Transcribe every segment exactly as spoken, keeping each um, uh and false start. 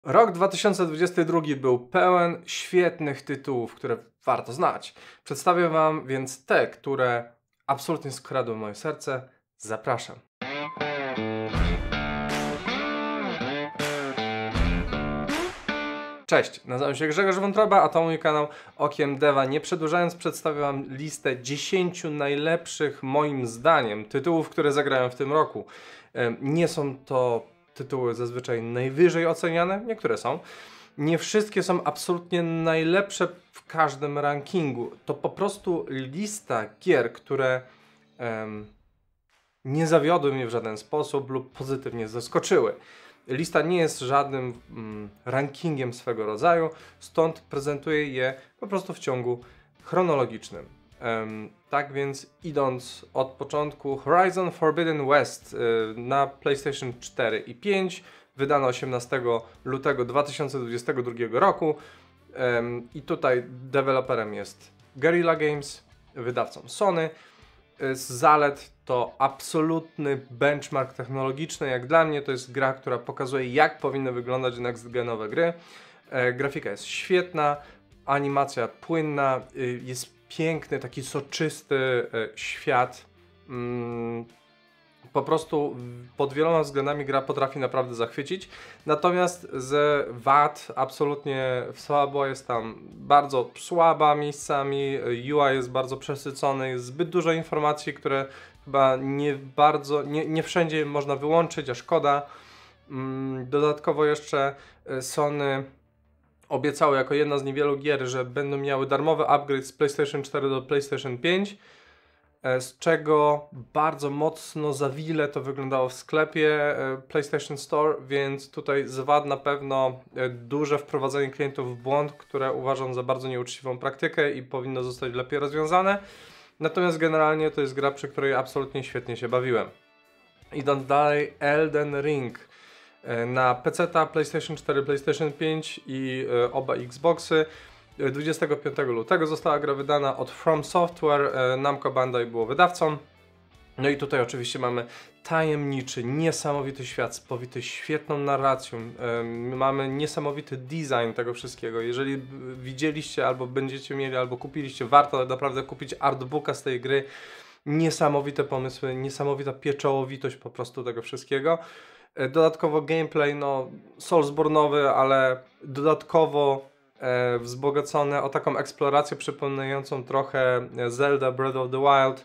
Rok dwa tysiące dwudziesty drugi był pełen świetnych tytułów, które warto znać. Przedstawię Wam więc te, które absolutnie skradły moje serce. Zapraszam. Cześć, nazywam się Grzegorz Wątroba, a to mój kanał Okiem Deva. Nie przedłużając, przedstawię Wam listę dziesięciu najlepszych, moim zdaniem, tytułów, które zagrałem w tym roku. Nie są to tytuły zazwyczaj najwyżej oceniane, niektóre są. Nie wszystkie są absolutnie najlepsze w każdym rankingu. To po prostu lista gier, które um, nie zawiodły mnie w żaden sposób lub pozytywnie zaskoczyły. Lista nie jest żadnym mm, rankingiem swego rodzaju, stąd prezentuję je po prostu w ciągu chronologicznym. Um, tak więc idąc od początku, Horizon Forbidden West y, na PlayStation cztery i pięć, wydano osiemnastego lutego dwa tysiące dwudziestego drugiego roku um, i tutaj deweloperem jest Guerrilla Games, wydawcą Sony. Z zalet to absolutny benchmark technologiczny, jak dla mnie to jest gra, która pokazuje, jak powinny wyglądać next-genowe gry. E, grafika jest świetna, animacja płynna, y, jest piękny, taki soczysty y, świat. Mm, po prostu pod wieloma względami gra potrafi naprawdę zachwycić. Natomiast z wad absolutnie słabo, jest tam bardzo słaba miejscami, U I jest bardzo przesycony, jest zbyt dużo informacji, które chyba nie bardzo, nie, nie wszędzie można wyłączyć, a szkoda. Dodatkowo jeszcze Sony obiecało jako jedna z niewielu gier, że będą miały darmowy upgrade z PlayStation cztery do PlayStation pięć. Z czego bardzo mocno zawile to wyglądało w sklepie PlayStation Store, więc tutaj z wad na pewno duże wprowadzenie klientów w błąd, które uważam za bardzo nieuczciwą praktykę i powinno zostać lepiej rozwiązane. Natomiast generalnie to jest gra, przy której absolutnie świetnie się bawiłem. Idąc dalej, Elden Ring na peceta, PlayStation cztery, PlayStation pięć i oba Xboxy. dwudziestego piątego lutego została gra wydana od From Software, Namco Bandai było wydawcą. No i tutaj oczywiście mamy tajemniczy, niesamowity świat, spowity świetną narracją. Mamy niesamowity design tego wszystkiego. Jeżeli widzieliście, albo będziecie mieli, albo kupiliście, warto naprawdę kupić artbooka z tej gry. Niesamowite pomysły, niesamowita pieczołowitość po prostu tego wszystkiego. Dodatkowo gameplay, no Soulsborne'owy, ale dodatkowo E, wzbogacone o taką eksplorację przypominającą trochę Zelda Breath of the Wild.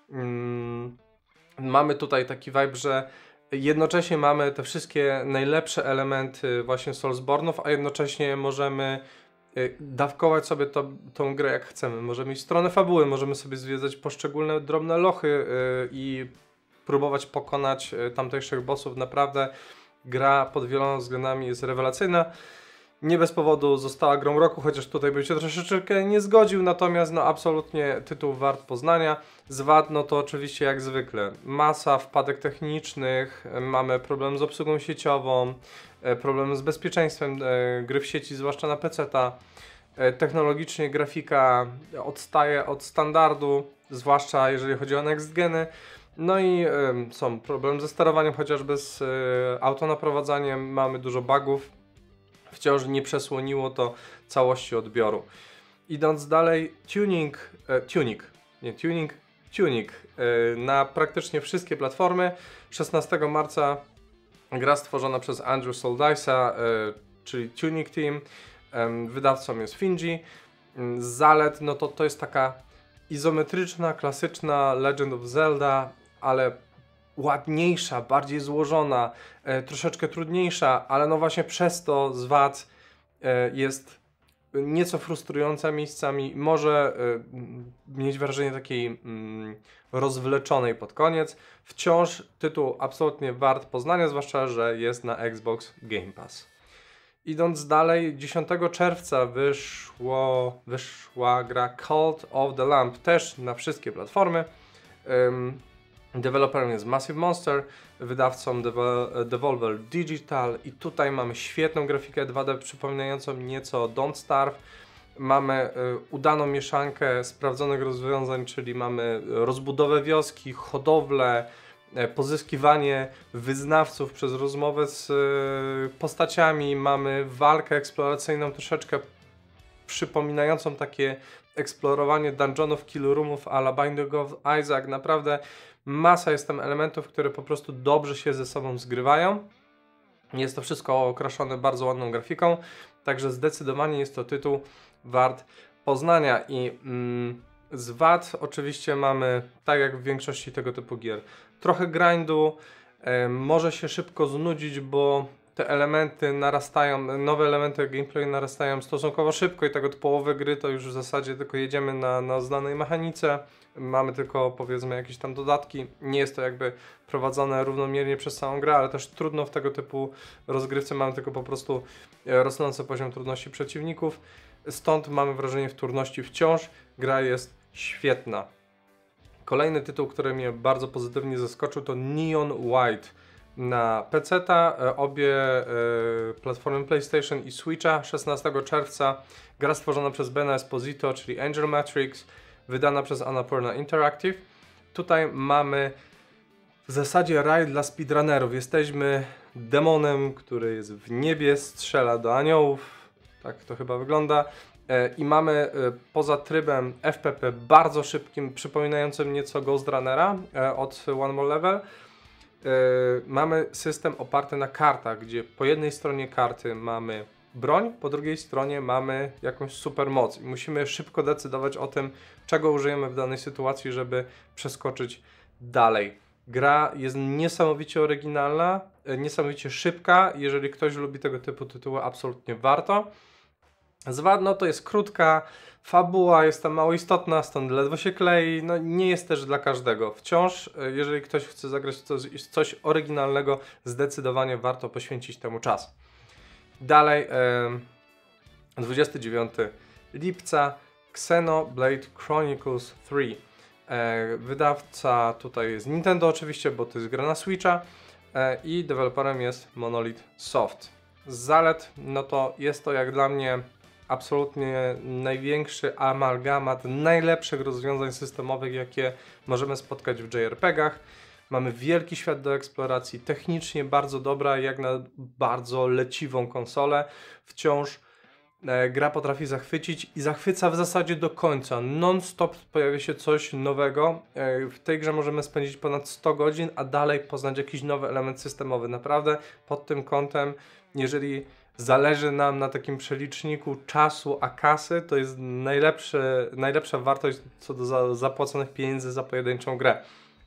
Mm, mamy tutaj taki vibe, że jednocześnie mamy te wszystkie najlepsze elementy właśnie Soulsborne'ów, a jednocześnie możemy y, dawkować sobie to, tą grę jak chcemy. Możemy iść w stronę fabuły, możemy sobie zwiedzać poszczególne drobne lochy y, i próbować pokonać y, tamtejszych bossów. Naprawdę gra pod wieloma względami jest rewelacyjna. Nie bez powodu została grą roku, chociaż tutaj bym się troszeczkę nie zgodził, natomiast no absolutnie tytuł wart poznania. Z wad, no to oczywiście jak zwykle masa wpadek technicznych, mamy problem z obsługą sieciową, problem z bezpieczeństwem gry w sieci, zwłaszcza na peceta. Technologicznie grafika odstaje od standardu, zwłaszcza jeżeli chodzi o next geny. No i y, są problemy ze sterowaniem, chociażby z y, autonaprowadzaniem, mamy dużo bugów. Wciąż nie przesłoniło to całości odbioru. Idąc dalej, tuning, e, tuning, nie tuning, tuning e, na praktycznie wszystkie platformy. szesnastego marca gra stworzona przez Andrew Soldice'a, e, czyli Tunic Team. E, wydawcą jest Finji. Z zalet, no to to jest taka izometryczna, klasyczna Legend of Zelda, ale ładniejsza, bardziej złożona, e, troszeczkę trudniejsza, ale no właśnie przez to z wad e, jest nieco frustrująca miejscami, może e, mieć wrażenie takiej mm, rozwleczonej pod koniec. Wciąż tytuł absolutnie wart poznania, zwłaszcza że jest na Xbox Game Pass. Idąc dalej, dziesiątego czerwca wyszło, wyszła gra Cult of the Lamp, też na wszystkie platformy. Um, Deweloperem jest Massive Monster, wydawcą Devol Devolver Digital i tutaj mamy świetną grafikę dwa D przypominającą nieco Don't Starve. Mamy y, udaną mieszankę sprawdzonych rozwiązań, czyli mamy rozbudowę wioski, hodowlę, e, pozyskiwanie wyznawców przez rozmowę z e, postaciami, mamy walkę eksploracyjną troszeczkę przypominającą takie eksplorowanie dungeonów, kill roomów a la Binding of Isaac. Naprawdę masa jest tam elementów, które po prostu dobrze się ze sobą zgrywają. Jest to wszystko okraszone bardzo ładną grafiką, także zdecydowanie jest to tytuł wart poznania. I mm, z wad oczywiście mamy, tak jak w większości tego typu gier, trochę grindu, e, może się szybko znudzić, bo te elementy narastają, nowe elementy gameplay narastają stosunkowo szybko i tak od połowy gry to już w zasadzie tylko jedziemy na, na znanej mechanice, mamy tylko powiedzmy jakieś tam dodatki, nie jest to jakby prowadzone równomiernie przez całą grę, ale też trudno w tego typu rozgrywce, mamy tylko po prostu rosnący poziom trudności przeciwników, stąd mamy wrażenie wtórności wciąż, gra jest świetna. Kolejny tytuł, który mnie bardzo pozytywnie zaskoczył, to Neon White. Na peceta, obie e, platformy PlayStation i Switcha, szesnastego czerwca. Gra stworzona przez Bena Esposito, czyli Angel Matrix, wydana przez Annapurna Interactive. Tutaj mamy w zasadzie raj dla speedrunnerów. Jesteśmy demonem, który jest w niebie, strzela do aniołów, tak to chyba wygląda. E, I mamy e, poza trybem F P P bardzo szybkim, przypominającym nieco Ghost Runnera e, od One More Level. Yy, mamy system oparty na kartach, gdzie po jednej stronie karty mamy broń, po drugiej stronie mamy jakąś supermoc i musimy szybko decydować o tym, czego użyjemy w danej sytuacji, żeby przeskoczyć dalej. Gra jest niesamowicie oryginalna, yy, niesamowicie szybka. Jeżeli ktoś lubi tego typu tytuły, absolutnie warto. Z wad, no to jest krótka, fabuła jest tam mało istotna, stąd ledwo się klei, no nie jest też dla każdego. Wciąż, jeżeli ktoś chce zagrać coś, coś oryginalnego, zdecydowanie warto poświęcić temu czas. Dalej, e, dwudziestego dziewiątego lipca, Xenoblade Chronicles trzy. E, wydawca tutaj jest Nintendo oczywiście, bo to jest gra na Switcha e, i deweloperem jest Monolith Soft. Z zalet, no to jest to jak dla mnie absolutnie największy amalgamat najlepszych rozwiązań systemowych, jakie możemy spotkać w J R P Gach. Mamy wielki świat do eksploracji, technicznie bardzo dobra, jak na bardzo leciwą konsolę. Wciąż e, gra potrafi zachwycić i zachwyca w zasadzie do końca. Non-stop pojawia się coś nowego. E, w tej grze możemy spędzić ponad sto godzin, a dalej poznać jakiś nowy element systemowy. Naprawdę pod tym kątem, jeżeli zależy nam na takim przeliczniku czasu a kasy, to jest najlepszy, najlepsza wartość co do za, zapłaconych pieniędzy za pojedynczą grę.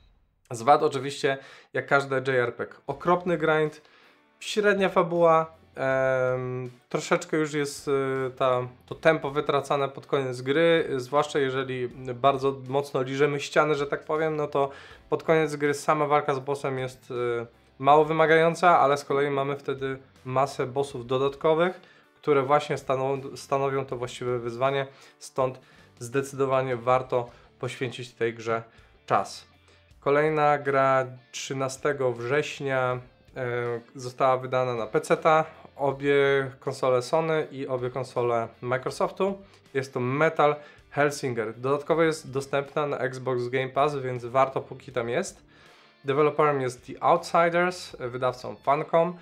Z wad oczywiście, jak każdy J R P G, okropny grind, średnia fabuła, em, troszeczkę już jest y, ta, to tempo wytracane pod koniec gry, zwłaszcza jeżeli bardzo mocno liżemy ściany, że tak powiem, no to pod koniec gry sama walka z bossem jest y, mało wymagająca, ale z kolei mamy wtedy masę bossów dodatkowych, które właśnie stanowią, stanowią to właściwe wyzwanie, stąd zdecydowanie warto poświęcić tej grze czas. Kolejna gra trzynastego września e, została wydana na peceta, obie konsole Sony i obie konsole Microsoftu. Jest to Metal Hellsinger. Dodatkowo jest dostępna na Xbox Game Pass, więc warto póki tam jest. Deweloperem jest The Outsiders, wydawcą Funcom.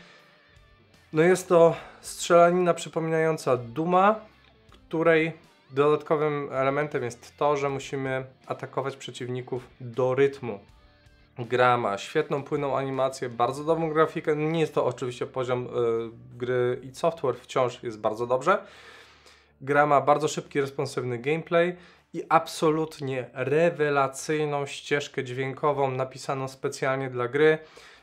No jest to strzelanina przypominająca Duma, której dodatkowym elementem jest to, że musimy atakować przeciwników do rytmu. Gra ma świetną, płynną animację, bardzo dobrą grafikę. Nie jest to oczywiście poziom y, gry id Software, wciąż jest bardzo dobrze. Gra ma bardzo szybki, responsywny gameplay i absolutnie rewelacyjną ścieżkę dźwiękową napisaną specjalnie dla gry.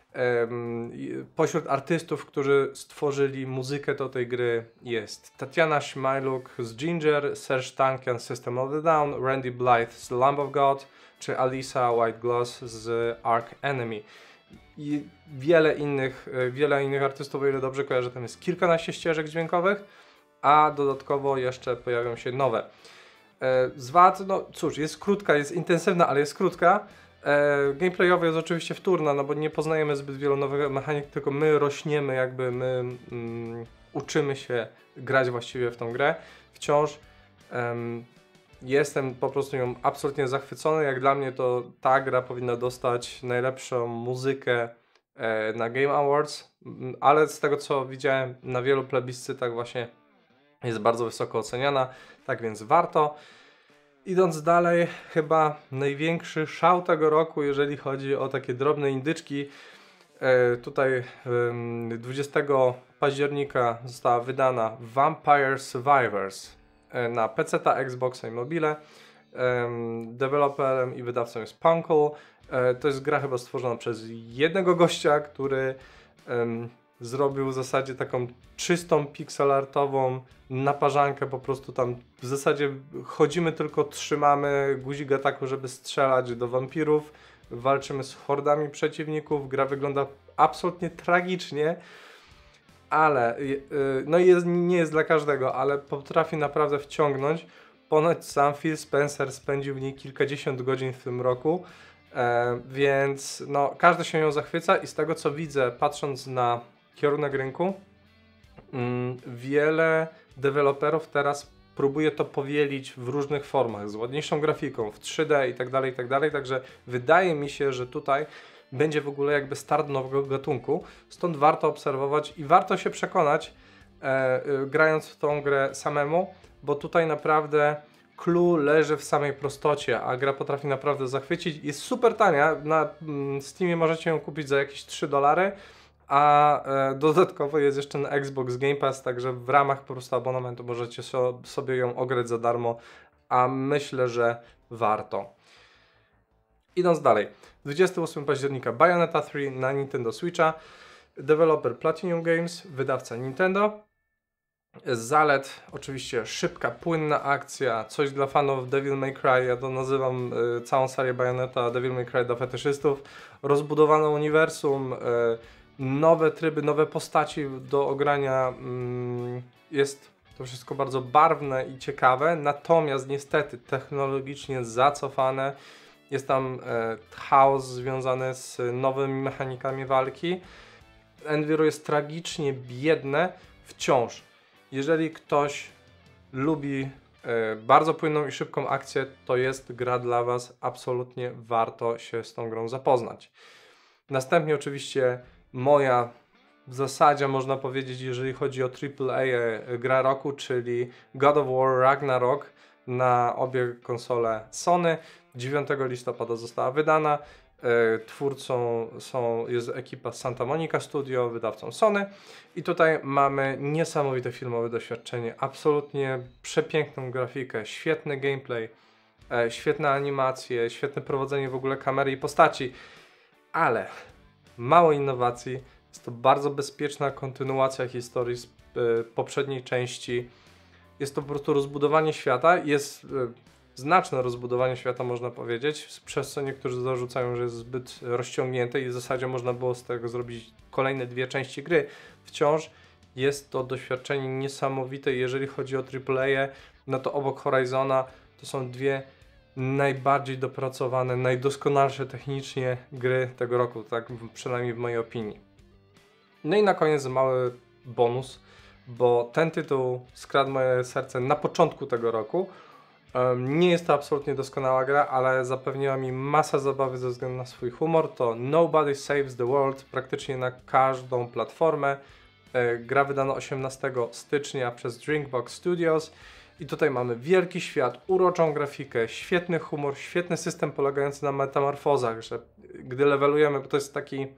Pośród artystów, którzy stworzyli muzykę do tej gry jest Tatiana Szmajluk z Ginger, Serge Tankian z System of a Down, Randy Blythe z Lamb of God, czy Alisa White-Gloss z Arch Enemy. I wiele innych, wiele innych artystów, o ile dobrze kojarzę, tam jest kilkanaście ścieżek dźwiękowych, a dodatkowo jeszcze pojawią się nowe. Z wad, no cóż, jest krótka, jest intensywna, ale jest krótka. E, gameplayowo jest oczywiście wtórna, no bo nie poznajemy zbyt wielu nowych mechanik, tylko my rośniemy, jakby my mm, uczymy się grać właściwie w tą grę. Wciąż em, jestem po prostu nią absolutnie zachwycony. Jak dla mnie to ta gra powinna dostać najlepszą muzykę e, na Game Awards, ale z tego co widziałem na wielu plebiscytach właśnie jest bardzo wysoko oceniana, tak więc warto. Idąc dalej, chyba największy szał tego roku, jeżeli chodzi o takie drobne indyczki. E, tutaj e, dwudziestego października została wydana Vampire Survivors e, na P C, Xboxa i mobile. E, deweloperem i wydawcą jest Punko. E, to jest gra chyba stworzona przez jednego gościa, który e, zrobił w zasadzie taką czystą pixelartową naparzankę, po prostu tam w zasadzie chodzimy, tylko trzymamy guzik ataku, żeby strzelać do wampirów, walczymy z hordami przeciwników, gra wygląda absolutnie tragicznie, ale no jest, nie jest dla każdego, ale potrafi naprawdę wciągnąć. Ponoć sam Phil Spencer spędził w niej kilkadziesiąt godzin w tym roku, e, więc no każdy się nią zachwyca i z tego co widzę, patrząc na kierunek rynku, mm, wiele deweloperów teraz próbuje to powielić w różnych formach, z ładniejszą grafiką, w trzy D i tak dalej, i tak dalej, także wydaje mi się, że tutaj będzie w ogóle jakby start nowego gatunku, stąd warto obserwować i warto się przekonać, e, e, grając w tą grę samemu, bo tutaj naprawdę clue leży w samej prostocie, a gra potrafi naprawdę zachwycić. Jest super tania, na mm, Steamie możecie ją kupić za jakieś trzy dolary, a e, dodatkowo jest jeszcze na Xbox Game Pass, także w ramach po prostu abonamentu możecie so, sobie ją ograć za darmo, a myślę, że warto. Idąc dalej, dwudziestego ósmego października Bayonetta trzy na Nintendo Switcha, deweloper Platinum Games, wydawca Nintendo. Z zalet oczywiście szybka, płynna akcja, coś dla fanów Devil May Cry, ja to nazywam y, całą serię Bayonetta Devil May Cry dla fetyszystów, rozbudowane uniwersum, y, nowe tryby, nowe postaci do ogrania, mm, jest to wszystko bardzo barwne i ciekawe, natomiast niestety technologicznie zacofane, jest tam e, chaos związany z nowymi mechanikami walki, Enviro jest tragicznie biedne wciąż. Jeżeli ktoś lubi e, bardzo płynną i szybką akcję, to jest gra dla Was, absolutnie warto się z tą grą zapoznać. Następnie oczywiście moja w zasadzie można powiedzieć, jeżeli chodzi o triple A e, gra roku, czyli God of War Ragnarok na obie konsole Sony. dziewiątego listopada została wydana. E, twórcą są, jest ekipa Santa Monica Studio, wydawcą Sony. I tutaj mamy niesamowite filmowe doświadczenie, absolutnie przepiękną grafikę, świetny gameplay, e, świetne animacje, świetne prowadzenie w ogóle kamery i postaci, ale mało innowacji. Jest to bardzo bezpieczna kontynuacja historii z y, poprzedniej części. Jest to po prostu rozbudowanie świata. Jest y, znaczne rozbudowanie świata, można powiedzieć, przez co niektórzy zarzucają, że jest zbyt rozciągnięte i w zasadzie można było z tego zrobić kolejne dwie części gry. Wciąż jest to doświadczenie niesamowite. Jeżeli chodzi o triple A, no to obok Horizona to są dwie najbardziej dopracowane, najdoskonalsze technicznie gry tego roku, tak przynajmniej w mojej opinii. No i na koniec mały bonus, bo ten tytuł skradł moje serce na początku tego roku. Um, nie jest to absolutnie doskonała gra, ale zapewniła mi masę zabawy ze względu na swój humor. To Nobody Saves the World, praktycznie na każdą platformę. E, gra wydana osiemnastego stycznia przez Drinkbox Studios. I tutaj mamy wielki świat, uroczą grafikę, świetny humor, świetny system polegający na metamorfozach, że gdy levelujemy, bo to jest taki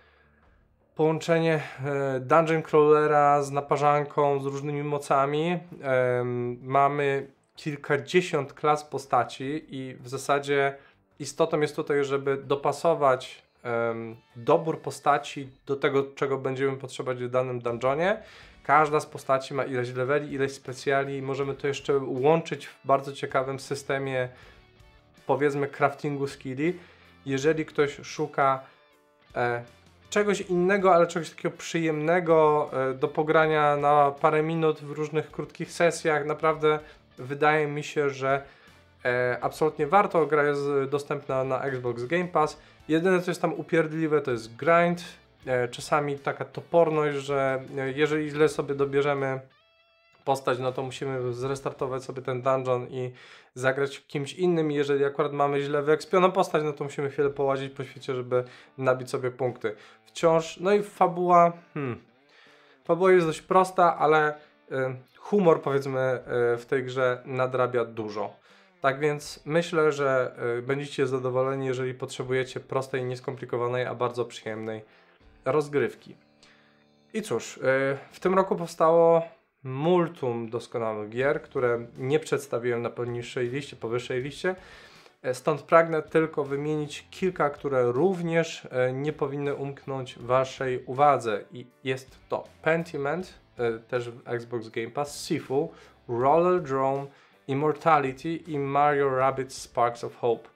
połączenie e, dungeon crawlera z naparzanką, z różnymi mocami. E, mamy kilkadziesiąt klas postaci i w zasadzie istotą jest tutaj, żeby dopasować e, dobór postaci do tego, czego będziemy potrzebować w danym dungeonie. Każda z postaci ma ileś leveli, ileś specjali i możemy to jeszcze łączyć w bardzo ciekawym systemie, powiedzmy, craftingu skilli. Jeżeli ktoś szuka e, czegoś innego, ale czegoś takiego przyjemnego e, do pogrania na parę minut w różnych krótkich sesjach, naprawdę wydaje mi się, że e, absolutnie warto. Gra jest dostępna na Xbox Game Pass. Jedyne co jest tam upierdliwe to jest grind. Czasami taka toporność, że jeżeli źle sobie dobierzemy postać, no to musimy zrestartować sobie ten dungeon i zagrać kimś innym. Jeżeli akurat mamy źle wyekspioną postać, no to musimy chwilę połazić po świecie, żeby nabić sobie punkty. Wciąż, no i fabuła, hmm, fabuła jest dość prosta, ale y, humor, powiedzmy, y, w tej grze nadrabia dużo. Tak więc myślę, że y, będziecie zadowoleni, jeżeli potrzebujecie prostej, nieskomplikowanej, a bardzo przyjemnej rozgrywki. I cóż, y, w tym roku powstało multum doskonałych gier, które nie przedstawiłem na poniższej liście, powyższej liście. Stąd pragnę tylko wymienić kilka, które również y, nie powinny umknąć waszej uwadze. I jest to Pentiment, y, też w Xbox Game Pass, Sifu, Roller Drone, Immortality i Mario Rabbids Sparks of Hope.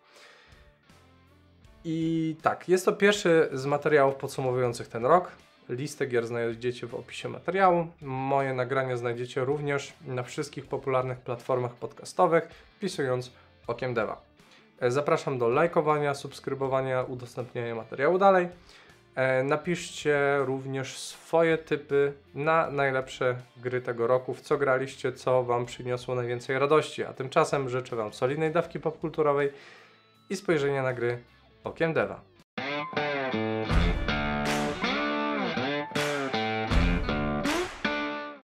I tak, jest to pierwszy z materiałów podsumowujących ten rok. Listę gier znajdziecie w opisie materiału. Moje nagrania znajdziecie również na wszystkich popularnych platformach podcastowych, wpisując Okiem Deva. Zapraszam do lajkowania, subskrybowania, udostępniania materiału dalej. Napiszcie również swoje typy na najlepsze gry tego roku, w co graliście, co wam przyniosło najwięcej radości. A tymczasem życzę wam solidnej dawki popkulturowej i spojrzenia na gry Okiem Deva.